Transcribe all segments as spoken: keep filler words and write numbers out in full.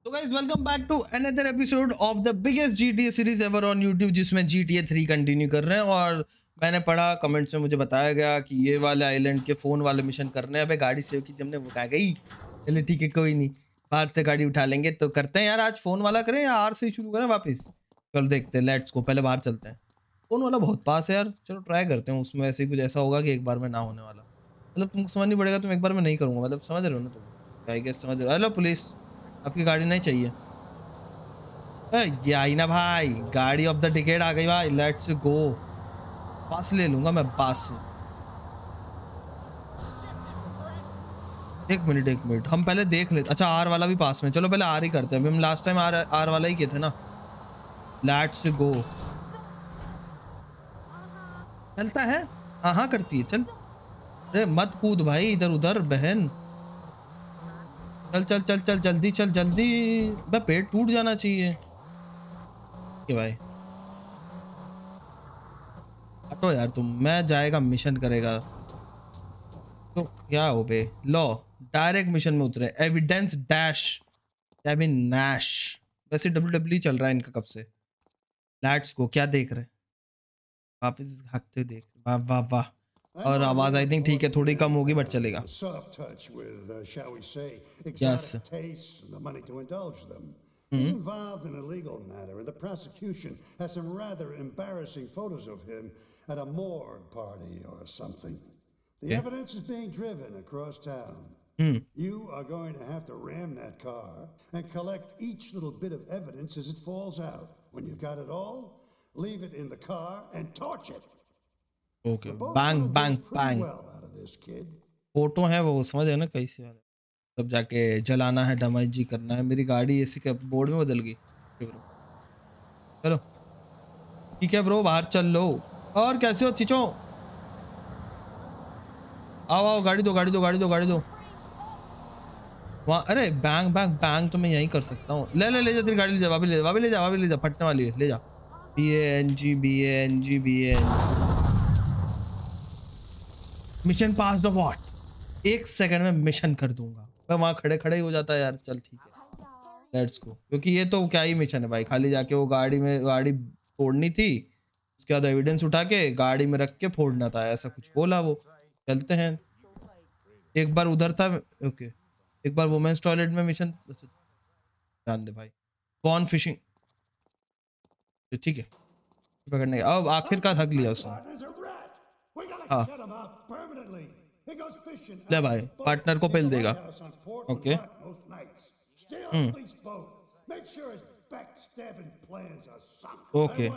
तो guys welcome back to another episode of the biggest GTA series ever on YouTube, जिसमें GTA three continue कर रहे हैं। और मैंने पढ़ा कमेंट्स में, मुझे बताया गया कि ये वाले आइलैंड के फोन वाले मिशन करने हैं। अबे गाड़ी सेव की हमने, वो कहा गई चलिए ठीक है कोई नहीं, बाहर से गाड़ी उठा लेंगे। तो करते हैं यार, आज फोन वाला करें या आर से शुरू करें वापस? चलो देखते हैं, लेट्स गो। पहले बाहर चलते हैं। फोन वाला बहुत पास है यार, चलो ट्राई करते हैं। उसमें ऐसे कुछ ऐसा होगा कि एक बार में ना होने वाला, मतलब तुमको समझ नहीं पड़ेगा, तुम एक बार में नहीं करूँगा, मतलब समझ रहे हो ना तुम? आई गेस समझ रहे हो। हेलो पुलिस, आपकी गाड़ी नहीं चाहिए? ये आई ना भाई, गाड़ी ऑफ द डिकेड आ गई भाई, लेट्स गो। बस ले लूंगा मैं, बस। एक मिनट एक मिनट, हम पहले देख लेते। अच्छा आर वाला भी पास में, चलो पहले आर ही करते हैं। अभी हम लास्ट टाइम आर आर वाला ही किए थे ना। Let's go. चलता है, हाँ हाँ करती है, चल। अरे मत कूद भाई इधर उधर बहन, चल चल चल चल जल्दी चल जल्दी। बे पेट टूट जाना चाहिए कि भाई। हटो यार तुम, मैं जाएगा मिशन करेगा तो क्या हो बे। लो डायरेक्ट मिशन में उतरे, एविडेंस डैश केविन नैश। वैसे डब्ल्यू डब्ल्यू चल रहा है इनका कब से। Let's go. क्या देख रहे, वापस हकते देख। वाह वाह वाह। और आवाज आई थिंक ठीक है, थोड़ी कम होगी बट चलेगा। Yes. He's involved in a legal matter, and the prosecution has some rather embarrassing photos of him at a morgue party or something. The yeah. evidence is being driven across town. Hmm. You are going to have to ram that car and collect each little bit of evidence as it falls out. When you've got it all, leave it in the car and torch it. Okay. Bang bang bang. Well out of this kid. Photo है वो, समझ है ना कैसे वाले, तब जाके जलाना है, डैमेज जी करना है। मेरी गाड़ी ऐसी के बोर्ड में बदल गई। चलो ठीक है ब्रो, बाहर चल लो। और कैसे हो चिचो? आओ आओ, गाड़ी दो गाड़ी दो गाड़ी दो गाड़ी दो। वहाँ अरे बैंग बैंग बैंग तो मैं यहीं कर सकता हूँ। ले ले ले जा तेरी गाड़ी, ले जा वापस, ले जा वापस, ले जा वापस, ले जा, फटने वाली है, ले जा। B A N G B A N G B A N G. Mission pass the what, एक सेकंड में मिशन कर दूंगा। मैं वहाँ खड़े खड़े ही हो जाता है यार। चल ठीक है लेट्स गो, क्योंकि ये तो क्या ही मिशन है भाई, खाली जाके वो गाड़ी में गाड़ी फोड़नी थी, उसके बाद एविडेंस उठा के गाड़ी में रख के फोड़ना था, ऐसा कुछ बोला वो। चलते हैं। एक बार उधर था, ओके, एक बार वुमेन्स टॉयलेट में मिशन, ध्यान दे भाई। बॉन फिशिंग, ठीक है पकड़ने का। अब आखिरकार हक लिया उसने। हाँ ले भाई, पार्टनर को पेल देगा। Okay hmm okay,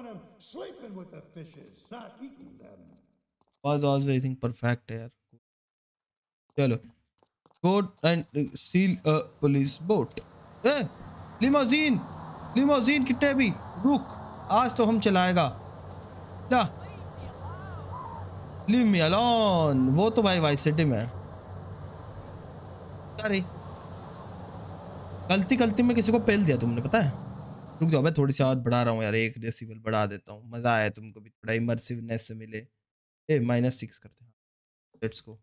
was was I think perfect है यार। चलो go and seal a police boat. A limousine, limousine कितने भी रुक, आज तो हम चलाएगा। ला लीव मी अलोन। वो तो भाई वाइस सिटी में है। अरे गलती गलती में किसी को पेल दिया तुमने, पता है? रुक जाओ, मैं थोड़ी सी आवाज बढ़ा रहा हूँ यार, एक डेसिबल बढ़ा देता हूँ, मजा आया तुमको भी, थोड़ा इमर्सिवनेस से मिले। ए माइनस सिक्स करते हैं, लेट्स गो।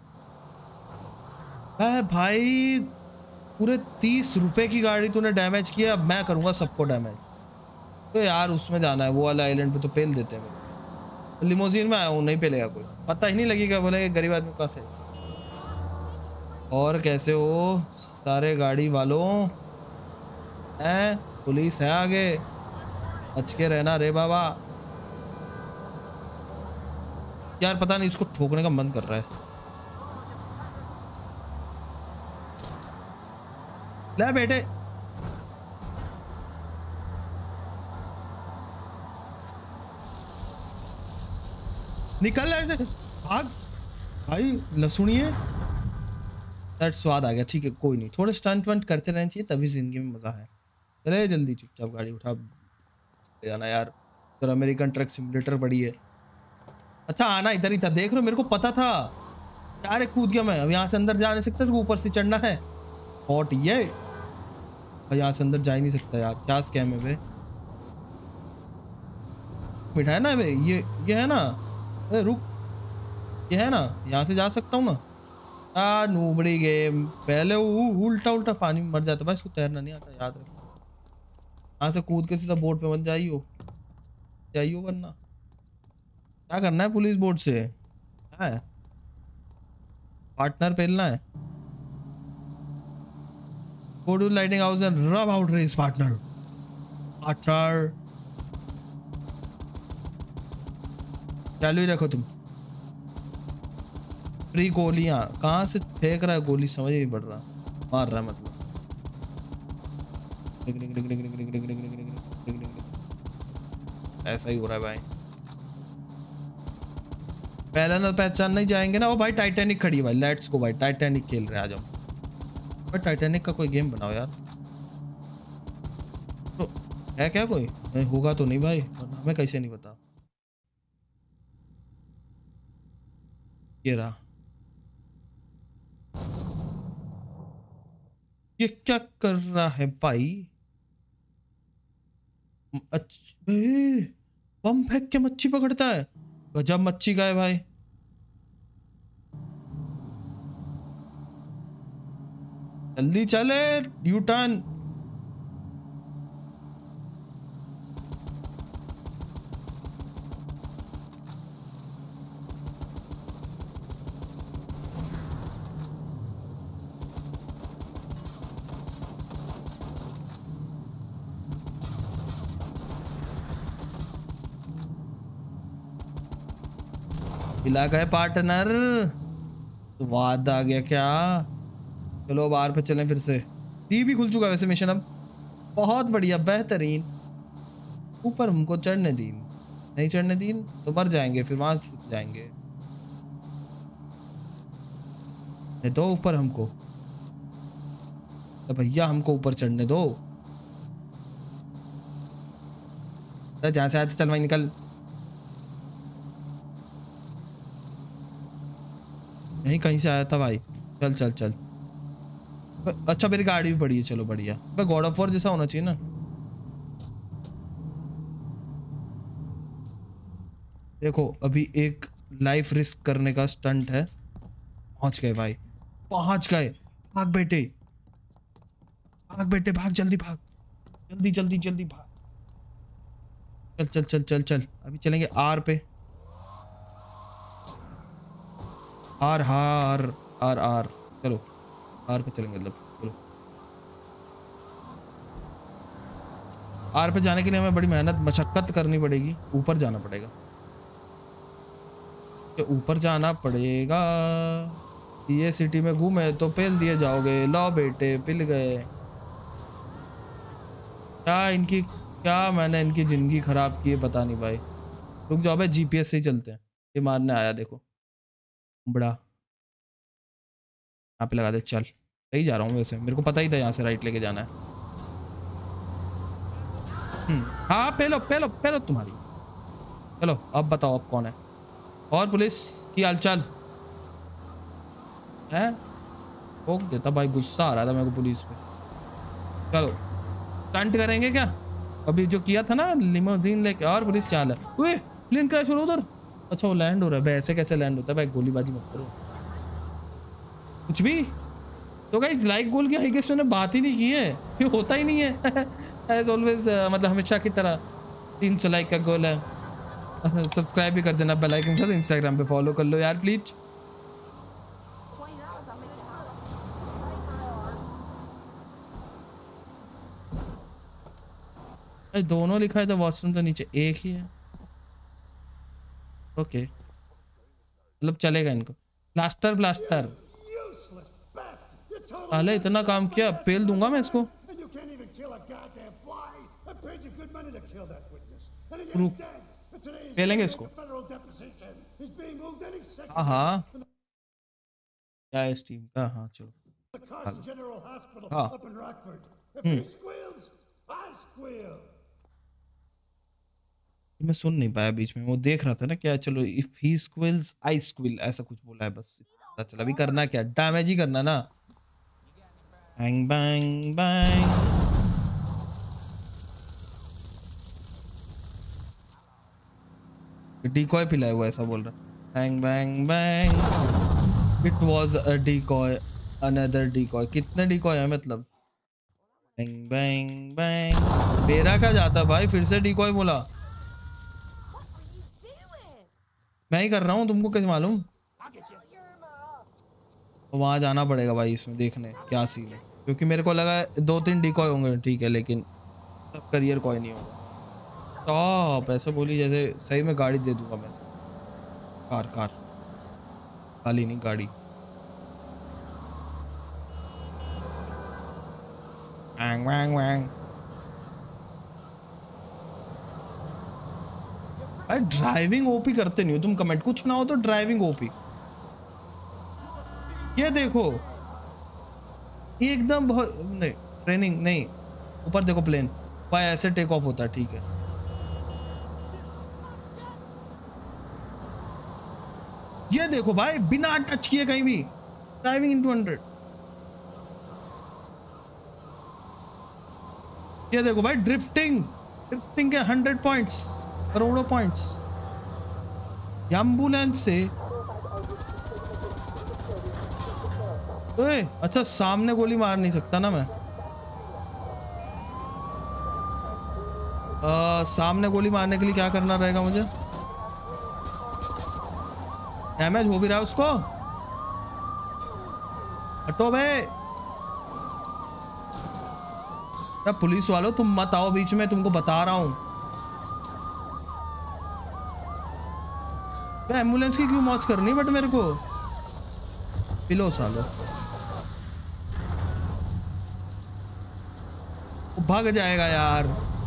भाई पूरे तीस रुपए की गाड़ी तूने डैमेज किया, अब मैं करूँगा सबको डैमेज। तो यार उसमें जाना है, वो वाला आइलैंड पे तो पेल देते हैं। लिमोजीन में आया हूँ, नहीं पेलेगा कोई, पता ही नहीं लगेगा। बोले गरीब आदमी कहाँ से। और कैसे हो सारे गाड़ी वालों हैं? पुलिस है आगे, बच के रहना रे बाबा। यार पता नहीं, इसको ठोकने का मन कर रहा है। ले बेटे, निकल ऐसे भाग भाई, लसुनिए। दैट स्वाद आ गया, ठीक है कोई नहीं, थोड़े स्टंट वंट करते रहना चाहिए, तभी जिंदगी में मजा है। चले जल्दी चुपचाप गाड़ी उठा ले जाना यार। तो अमेरिकन ट्रक सिमुलेटर बड़ी है। अच्छा आना इधर ही था, देख रहे हो, मेरे को पता था यार। कूद गया मैं। अब यहाँ से अंदर जा नहीं सकता, ऊपर से चढ़ना है। हॉट ये यहाँ से अंदर जा ही नहीं सकता यार, क्या स्कैम है भाई। मिठा है ना भाई, ये ये है ना। ए, रुक, ये है ना, यहाँ से जा सकता हूँ ना। आ नूबड़ी गेम। पहले वो उल्टा उल्टा पानी में मर जाता भाई, इसको तैरना नहीं आता, याद रखो। यहाँ से कूद के सीधा बोट पे मत जाइयो, जाइयो वरना क्या करना है पुलिस बोट से है, पार्टनर पेलना है। Go to lighting house and rub out race partner. Partner. चालू ही रखो तुम। फ्री गोलियां कहाँ से फेंक रहा है गोली, समझ ही नहीं पड़ रहा, मार रहा है मतलब। ऐसा ही हो रहा है भाई। पहले ना पहचान नहीं जाएंगे ना। वो भाई टाइटैनिक खड़ी है भाई, लेट्स गो भाई, टाइटैनिक खेल रहे हैं आज हम। पर टाइटैनिक का कोई गेम बनाओ यार। तो है क्या कोई? नहीं होगा तो नहीं भाई, वरना हमें कैसे नहीं पता। ये रहा। ये क्या कर रहा है भाई? अच्छा बम फेंक के मच्छी पकड़ता है, गजब मच्छी का है भाई। जल्दी चले, यू टर्न। हिला गए पार्टनर, वाद आ गया क्या? चलो बाहर पे चलें फिर से। डी भी खुल चुका है वैसे मिशन अब, बहुत बढ़िया बेहतरीन। ऊपर हमको चढ़ने दीन, नहीं चढ़ने दीन तो मर जाएंगे, फिर वहां से जाएंगे। नहीं दो ऊपर हमको, तो भैया हमको ऊपर चढ़ने दो। जहां से आए थे चल भाई निकल। नहीं कहीं से आया था भाई, चल चल चल। अच्छा मेरी गाड़ी भी पड़ी है, चलो बढ़िया। भाई गॉड ऑफ वॉर जैसा होना चाहिए ना। देखो अभी एक लाइफ रिस्क करने का स्टंट है। पहुंच गए भाई, पहुंच गए। भाग बेटे, भाग बेटे, भाग जल्दी भाग, जल्दी जल्दी जल्दी भाग। चल चल चल चल चल। अभी चलेंगे आर पे। आर हार आर आर चलो आर पे चलेंगे, मतलब चलो। आर पे जाने के लिए हमें बड़ी मेहनत मशक्कत करनी पड़ेगी, ऊपर जाना पड़ेगा, ऊपर जाना पड़ेगा। ये सिटी में घूमे तो पेल दिए जाओगे। लो बेटे पिल गए। क्या इनकी, क्या मैंने इनकी जिंदगी खराब की है पता नहीं भाई। रुक जाओ भाई, जीपीएस से ही चलते हैं। ये मारने आया देखो बड़ा, यहाँ पे लगा दे। चल सही जा रहा हूँ वैसे, मेरे को पता ही था यहाँ से राइट लेके जाना है। हाँ पेलो पेलो पेलो तुम्हारी। चलो अब बताओ अब कौन है। और पुलिस की हालचाल है? ठोक देता भाई, गुस्सा आ रहा था मेरे को पुलिस पे। चलो स्टंट करेंगे क्या अभी जो किया था ना, लिमोजीन लेके। और पुलिस क्या हाल है? ओए प्लेन क्रैश हो रहा उधर। अच्छा वो लैंड हो रहा है भाई, ऐसे कैसे लैंड होता है भाई? गोलीबाजी मत करो कुछ भी। तो गाइस लाइक गोल की हाई गेस्ट ने बात ही नहीं की है, ये होता ही नहीं है एज ऑलवेज, मतलब हमेशा की तरह तीन सौ लाइक का गोल है। सब्सक्राइब भी कर देना, बेल आइकन कर, इंस्टाग्राम पे फॉलो कर लो यार प्लीज। दोनों लिखा है तो वॉशरूम तो नीचे एक ही है। ओके मतलब चलेगा इनको। प्लास्टर प्लास्टर पहले इतना काम किया, पेल दूंगा मैं इसको। रुक पेलेंगे इसको। हाँ हाँ क्या है स्टीम का? हाँ चलो हाँ। हम्म मैं सुन नहीं पाया बीच में, वो देख रहा था ना क्या। चलो इफ ही स्क्विल्स आई स्क्विल ऐसा कुछ बोला है बस। चलो अभी करना क्या, डैमेज ही करना ना। Bang bang bang. डिकॉय पिलाया हुआ ऐसा बोल रहा। Bang bang bang. It was a decoy, another decoy. कितने डिकॉय है मतलब? Bang bang bang. मेरा क्या जाता भाई, फिर से डिकॉय बोला। मैं ही कर रहा हूँ, तुमको कैसे मालूम? तो वहां जाना पड़ेगा भाई इसमें देखने क्या सीन है, क्योंकि मेरे को लगा दो तीन डिकॉय होंगे ठीक है, लेकिन सब करियर कॉय नहीं होगा। तो ऐसे बोली जैसे सही में गाड़ी दे दूंगा मैं। कार कार खाली नहीं गाड़ी। वांग वांग वांग। भाई ड्राइविंग ओपी करते नहीं हो तुम, कमेंट कुछ ना हो तो ड्राइविंग ओपी। ये देखो एकदम बहुत नहीं, ट्रेनिंग नहीं। ऊपर देखो प्लेन भाई, ऐसे टेक ऑफ होता है ठीक है। ये देखो भाई बिना टच किए कहीं भी ड्राइविंग इन टू हंड्रेड। ये देखो भाई ड्रिफ्टिंग, ड्रिफ्टिंग के हंड्रेड पॉइंट्स, करोड़ों पॉइंट्स। एम्बुलेंस से ओए, अच्छा सामने गोली मार नहीं सकता ना मैं? आ, सामने गोली मारने के लिए क्या करना रहेगा मुझे? डैमेज हो भी रहा है उसको। हटो बे। पुलिस वालों तुम मत आओ बीच में, तुमको बता रहा हूं। एम्बुलेंस की क्यों मौज करनी बट मेरे को? पिलो सालो, वो भाग जाएगा यार।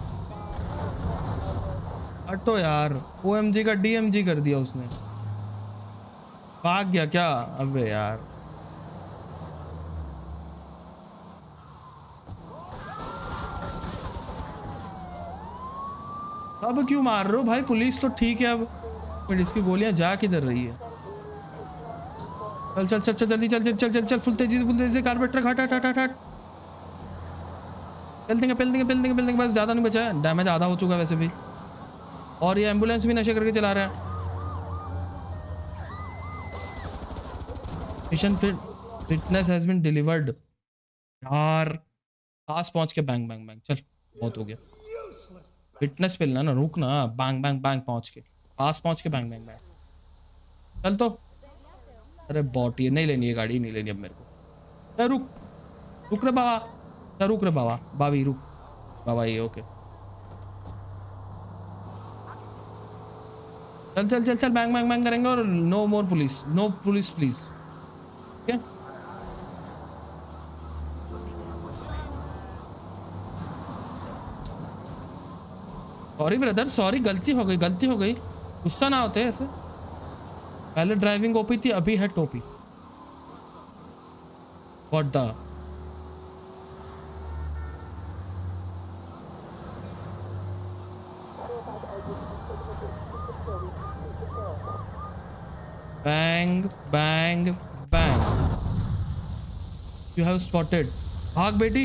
हटो यार, ओएमजी का डीएमजी कर दिया उसने। भाग गया क्या? अबे यार अब क्यों मार रहे हो भाई? पुलिस तो ठीक है, अब बट इसकी गोलियां जा किधर रही है? चल चल चल चल जल्दी चल चल चल चल चल फुल तेजी फुल तेजी से कार्बोरेटर हट हट हट हट। पेल देंगे पेल देंगे पेल देंगे पेल देंगे, बस ज्यादा नहीं बचा है, डैमेज आधा हो चुका है वैसे भी। और ये एम्बुलेंस भी नशे करके चला रहा है। Mission fitness has been delivered. यार पास पहुंच के बैंग बैंग बैंग, चल बहुत हो गया। फिटनेस पे लेना ना, रुक ना, बैंग बैंग बैंग पहुंच के, पास पहुंच के बैंग बैंग बैंग। चल तो। अरे बॉटी नहीं लेनी है गाड़ी, नहीं लेनी अब मेरे को। रुक रुक रे बाबा, रुक रे बाबा, बाबी रुक बाबा, ये ओके। चल चल चल चल बैंग बैंग बैंग करेंगे और no more police, no police please. क्या सॉरी ब्रदर, सॉरी, गलती हो गई, गलती हो गई, गुस्सा ना होते ऐसे। पहले ड्राइविंग ओपी थी, अभी है टोपी। What the bang bang bang, you have spotted. भाग बेटी।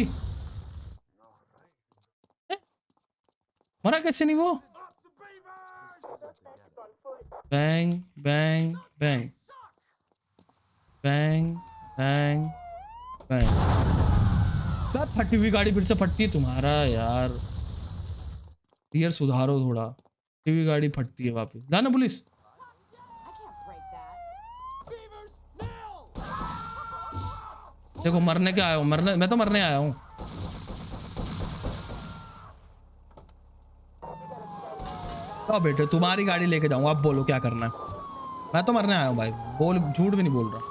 मरा कैसे नहीं वो? Bang bang bang bang bang bang. क्या फटी हुई गाड़ी फिर से फटती है तुम्हारा यार? यार सुधारो थोड़ा, फटी हुई गाड़ी फटती है वापस। लाना पुलिस। देखो मरने के आया हूँ, मरने, मैं तो मरने आया हूँ। तो बेटे तुम्हारी गाड़ी लेके जाऊंगा, अब बोलो क्या करना है। मैं तो मरने आया हूँ भाई, बोल, झूठ भी नहीं बोल रहा।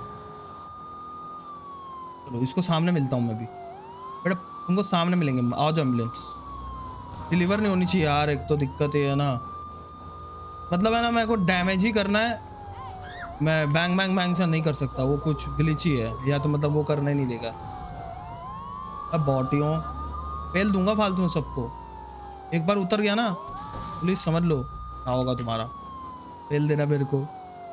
चलो इसको सामने मिलता हूँ मैं भी। बेटा तुमको सामने मिलेंगे, आओ जाओ। एम्बुलेंस डिलीवर नहीं होनी चाहिए यार, एक तो दिक्कत है ना, मतलब है ना, मेरे को डैमेज ही करना है। मैं बैंग बैंग बैंग से नहीं कर सकता, वो कुछ ग्लिची है, या तो मतलब वो करना ही नहीं देगा। अब बॉटियों फेल दूंगा फालतू में सबको। एक बार उतर गया ना पुलिस, समझ लो क्या होगा तुम्हारा। फेल देना मेरे को।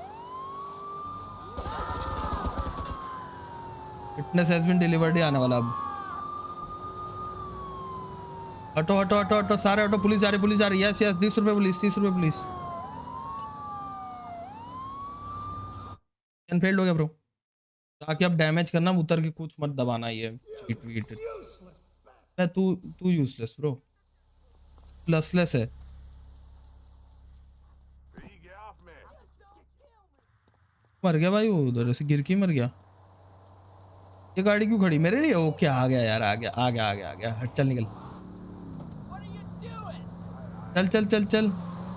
फिटनेस हैज बीन डिलीवर्ड ही आने वाला अब। हटो हटो हटो हटो सारे हटो, पुलिस जा रही, पुलिस जा रही। यस यस, तीस रुपए पुलिस, तीस रुपए पुलिस। मिशन फेल्ड हो गया ब्रो। ताकि अब डैमेज करना, उतर के कुछ मत दबाना ये चीट वीट। मैं तू तू यूजलेस ब्रो, प्लसलेस है। मर गया भाई वो, उधर से गिर के मर गया। ये गाड़ी क्यों खड़ी मेरे लिए? ओके आ गया यार, आ गया आ गया आ गया आ गया। हट चल निकल, चल चल चल चल।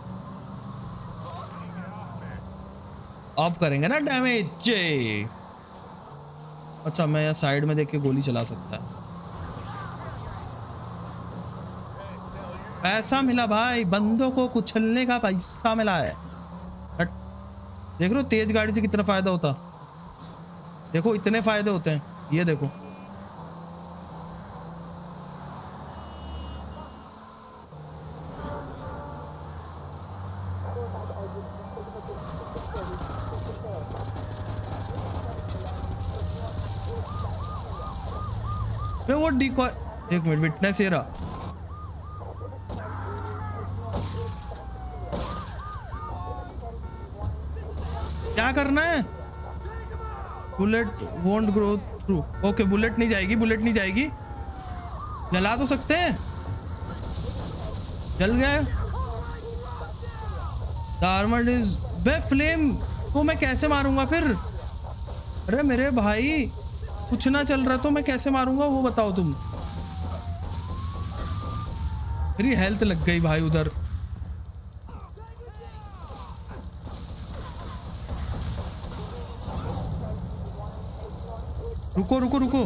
अब करेंगे ना डैमेज। अच्छा मैं यहाँ साइड में देख के गोली चला सकता है। पैसा मिला भाई, बंदों को कुचलने का पैसा मिला है। हट। देख रहे हो तेज गाड़ी से कितना फायदा होता। देखो इतने फायदे होते हैं, ये देखो। वो डिकॉय, एक मिनट, विटनेस ये रहा। क्या करना है? Bullet won't grow through. Okay bullet नहीं जाएगी, बुलेट नहीं जाएगी। जला तो सकते हैं, जल गए। The armoured is bay flame. तो मैं कैसे मारूंगा फिर? अरे मेरे भाई कुछ ना चल रहा तो मैं कैसे मारूंगा वो बताओ तुम। मेरी हेल्थ लग गई भाई उधर। रुको रुको रुको।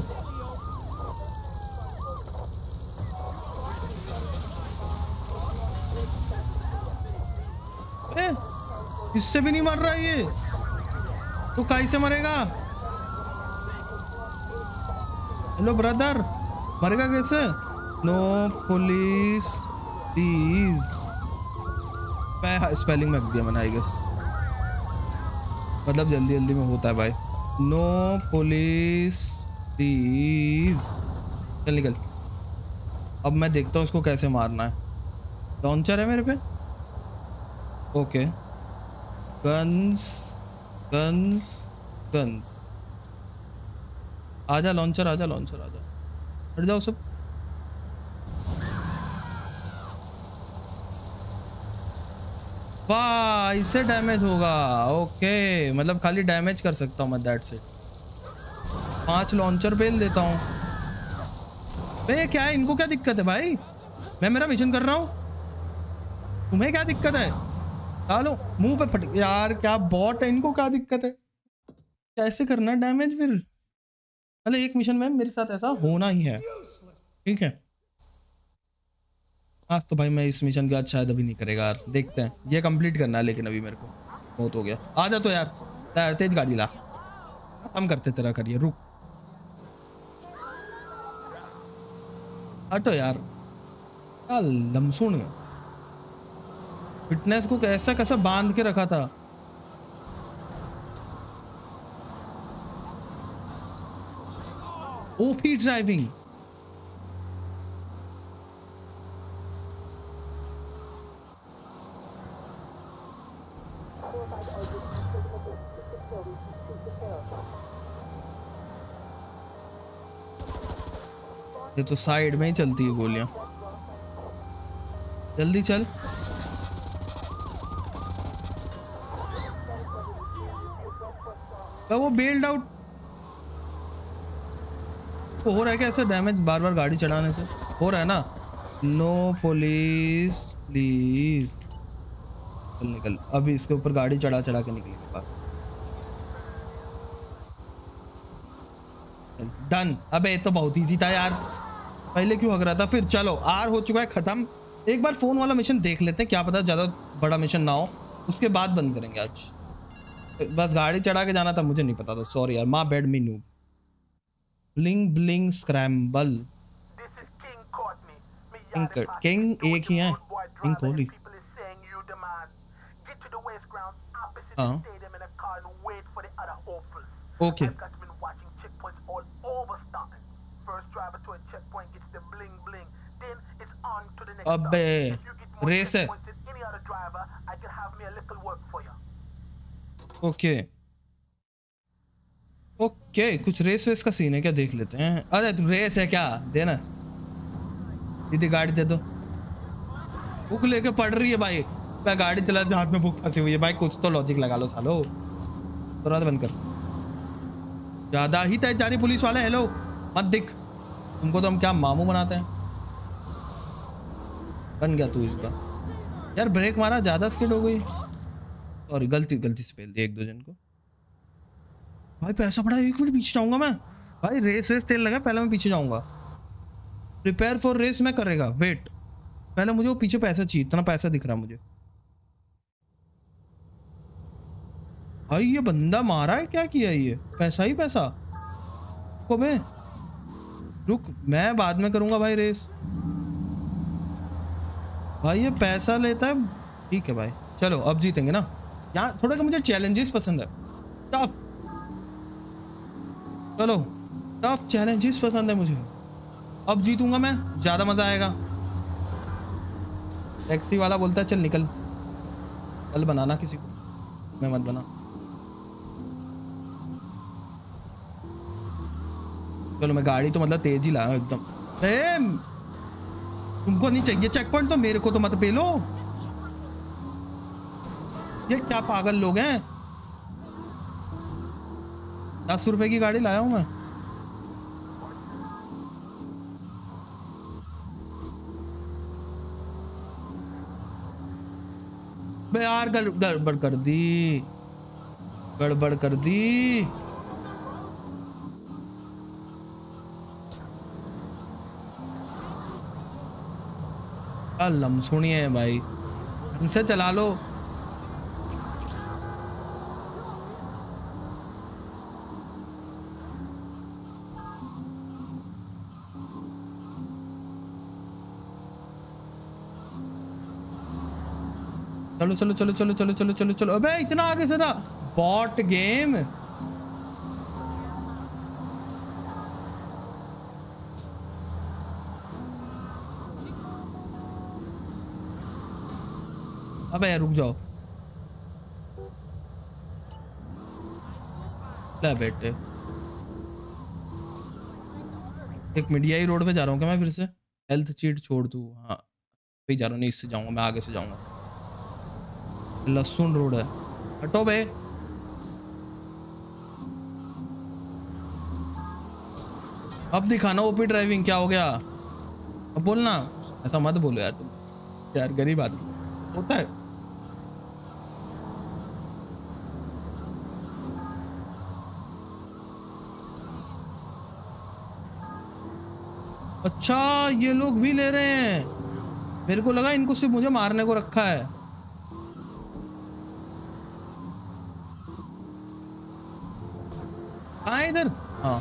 ए, इससे भी नहीं मर रहा ये तो कैसे मरेगा? हेलो ब्रदर, मरेगा कैसे? No police please. मैं स्पेलिंग में रख दिया मैंने आई गेस, मतलब जल्दी जल्दी में होता है भाई। No police please. चल निकल। अब मैं देखता हूँ इसको कैसे मारना है। लॉन्चर है मेरे पे। Okay guns guns guns. आजा लॉन्चर, आजा लॉन्चर, आजा। हट जाओ सब। वाह इससे डैमेज होगा। ओके मतलब खाली डैमेज कर सकता हूँ मैं, दैट्स इट। पांच लॉन्चर बेल देता हूँ। भाई क्या है, इनको क्या दिक्कत है भाई? मैं मेरा मिशन कर रहा हूँ, तुम्हें क्या दिक्कत है? डालो मुंह पे फट। यार क्या बॉट है, इनको क्या दिक्कत है? कैसे करना है डैमेज फिर? मतलब एक मिशन में मेरे साथ ऐसा होना ही है, ठीक है। आज तो भाई मैं इस मिशन के बाद शायद अभी नहीं करेगा यार, देखते हैं। ये कंप्लीट करना है लेकिन अभी मेरे को बहुत हो गया। आ जा तो यार, यार तेज गाड़ी ला, खत्म करते तेरा करिए। रुक हटो यार, क्या लमसुन है। फिटनेस को कैसा कैसा बांध के रखा था। OP driving. ये तो साइड में ही चलती है गोलियां। जल्दी चल। वो बेल्ड आउट तो हो रहा है क्या ऐसा डैमेज बार बार गाड़ी चढ़ाने से? हो रहा है ना? No police please. चल निकल, अभी इसके ऊपर गाड़ी चढ़ा चढ़ा के निकलेंगे बाहर। डन। अबे ये तो बहुत इजी था यार, पहले क्यों हग रहा था फिर? चलो आर हो चुका है खत्म। एक बार फोन वाला मिशन देख लेते हैं, क्या पता ज्यादा बड़ा मिशन ना हो, उसके बाद बंद करेंगे आज। बस गाड़ी चढ़ा के जाना था, मुझे नहीं पता था, सॉरी यार। माँ बेड मी noob. Bling bling scramble. King एक ही है, किंग कोहली। हाँ ओके। अबे रेस है। ओके ओके, कुछ रेस वेस का सीन है क्या, देख लेते हैं। अरे तू रेस है क्या, देना दीदी गाड़ी दे दो। बुक लेके पड़ रही है भाई, मैं गाड़ी चला हाथ में बुक फंसी हुई है भाई, कुछ तो लॉजिक लगा लो सालो। तुरंत बंद कर, ज्यादा ही तेज जा रही पुलिस वाले। हेलो मत दिख, तुमको तो हम क्या मामू बनाते हैं। बन गया तू इसका यार, ब्रेक मारा ज्यादा स्किड हो गई, और गलती गलती से पेल दिया एक दो जन को। भाई पैसा पड़ा, एक मिनट पीछे जाऊंगा मैं भाई, रेस रेस तेल लगा, पहले मैं पीछे जाऊंगा। प्रिपेयर फॉर रेस मैं करेगा, वेट पहले मुझे वो पीछे पैसा चाहिए, इतना पैसा दिख रहा मुझे। भाई ये बंदा मारा है, क्या किया ये, पैसा ही पैसा को मैं, रुक मैं बाद में करूंगा भाई रेस। भाई ये पैसा लेता है, ठीक है भाई चलो अब जीतेंगे ना। यहाँ थोड़ा का मुझे चैलेंजेस पसंद है, टफ, चलो टफ चैलेंजेस पसंद है मुझे, अब जीतूंगा मैं, ज्यादा मजा आएगा। टैक्सी वाला बोलता है चल निकल, कल बनाना किसी को, मैं मत बना। चलो मैं गाड़ी तो मतलब तेज ही लाया हूं एकदम। ए, तुमको नहीं चाहिए चेक पॉइंट तो मेरे को तो मत पेलो, ये क्या पागल लोग हैं। दस रुपए की गाड़ी लाया हूं मैं। बे यार गड़बड़ कर दी, गड़बड़ कर दी। लमसुनी है भाई, ढंग से चला लो। चलो चलो चलो चलो चलो चलो चलो चलो, अबे इतना आगे से था, बॉट गेम। अबे यार रुक जाओ, ले बेटे एक मीडिया ही रोड पे जा रहा हूँ क्या मैं फिर से, हेल्थ चीट छोड़ दूँ, हाँ भी जा रहा हूँ, नहीं इससे जाऊंगा मैं, आगे से जाऊंगा, लहसुन रोड है, हटो बे। अब दिखाना ओपी ड्राइविंग, क्या हो गया अब बोलना, ऐसा मत बोलो यार तुम, यार गरीब आदमी होता है। अच्छा ये लोग भी ले रहे हैं, मेरे को लगा इनको सिर्फ मुझे मारने को रखा है। कहाँ है इधर, हाँ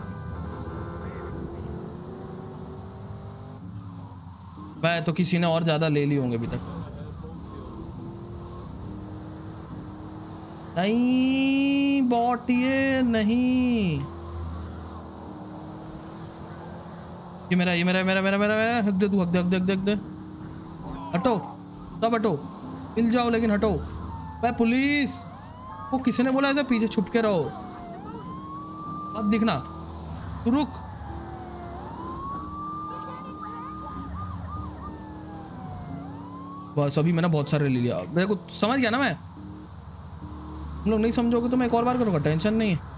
मैं तो किसी ने और ज्यादा ले लिए होंगे अभी तक। नहीं बॉट ये नहीं, ये मेरा ये मेरा मेरा मेरा मेरा मेरा हक दे तू, हक दे हक दे हक दे हक दे, हटो सब हटो, मिल जाओ लेकिन हटो। भाई पुलिस वो किसी ने बोला ऐसा पीछे छुप के रहो, अब दिखना तू, रुक बस। अभी मैंने बहुत सारे ले लिया, मेरे को समझ गया ना मैं, तुम लोग नहीं समझोगे तो मैं एक और बार करूंगा, टेंशन नहीं है।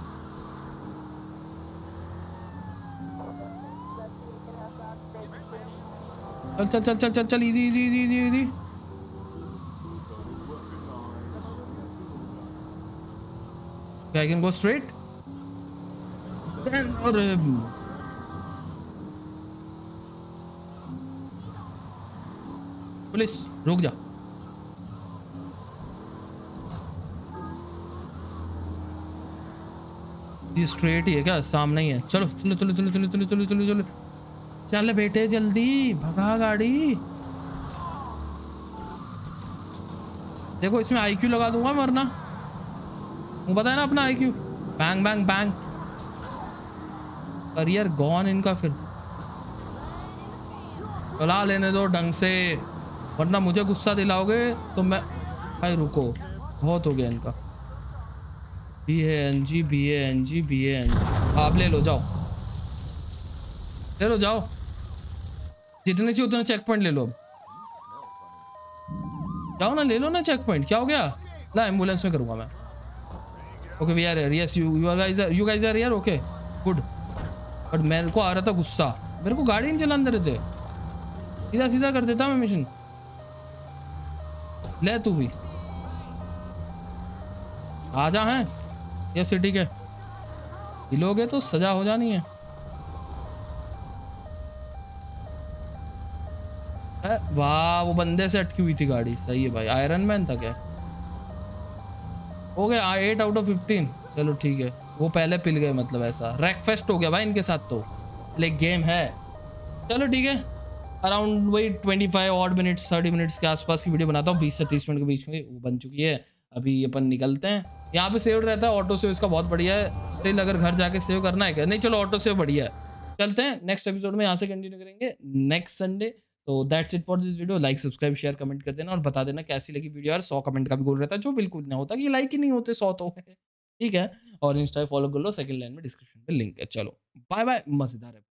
चल चल चल चल चल चल, easy easy easy easy easy. I can go straight then, और पुलिस रुक जा, ये स्ट्रेट ही है क्या, सामने ही है, चलो चलो चलो चलो चलो चलो चलो चलो चलो चल बेटे जल्दी भगा गाड़ी। देखो इसमें आईक्यू लगा दूंगा वरना, वो पता है ना अपना IQ, bang bang bang, career gone इनका। फिर चला लेने दो ढंग से, वरना मुझे गुस्सा दिलाओगे तो मैं, भाई रुको बहुत हो गया इनका। B A N G B A N G B A N G आप ले लो, जाओ ले लो, जाओ जितने चाहिए उतने चेक पॉइंट ले लो। अब जाओ ना, ले लो ना चेक पॉइंट, क्या हो गया? ला एम्बुलेंस में करूंगा मैं। Okay we are here, yes you you guys are you guys are here, okay good. But मेरे को आ रहा था गुस्सा, मेरे को गाड़ी नहीं चलाने दे रहे थे, सीधा सीधा कर देता मैं मिशन। ले तू भी आ जा, हैं ये सिटी के हिलोगे तो सजा हो जानी है। अ, वाह वो बंदे से अटकी हुई थी गाड़ी, सही है भाई, आयरन मैन था क्या? हो गया एट आउट ऑफ फिफ्टीन, चलो ठीक है। वो पहले पिल गए मतलब, ऐसा रैकफेस्ट हो गया भाई इनके साथ तो, लेकिन गेम है। चलो ठीक है, अराउंड वही twenty five odd minutes thirty minutes के आसपास की वीडियो बनाता हूँ, बीस से तीस मिनट के बीच में वो बन चुकी है। अभी अपन निकलते हैं, यहाँ पे सेव रहता है, ऑटो सेव इसका बहुत बढ़िया है। स्टिल अगर घर जाके सेव करना है क्या, नहीं चलो ऑटो सेव बढ़िया है। चलते हैं नेक्स्ट एपिसोड में, यहाँ से कंटिन्यू करेंगे नेक्स्ट संडे। तो that's it for this video, like subscribe share comment कर देना और बता देना कैसी लगी वीडियो यार। सौ कमेंट का भी गोल रहता है, जो बिल्कुल ना होता कि लाइक ही नहीं होते सौ तो ठीक है। और इंस्टा फॉलो कर लो, सेकंड लाइन में डिस्क्रिप्शन पे लिंक है। चलो बाय बाय, मजेदार है।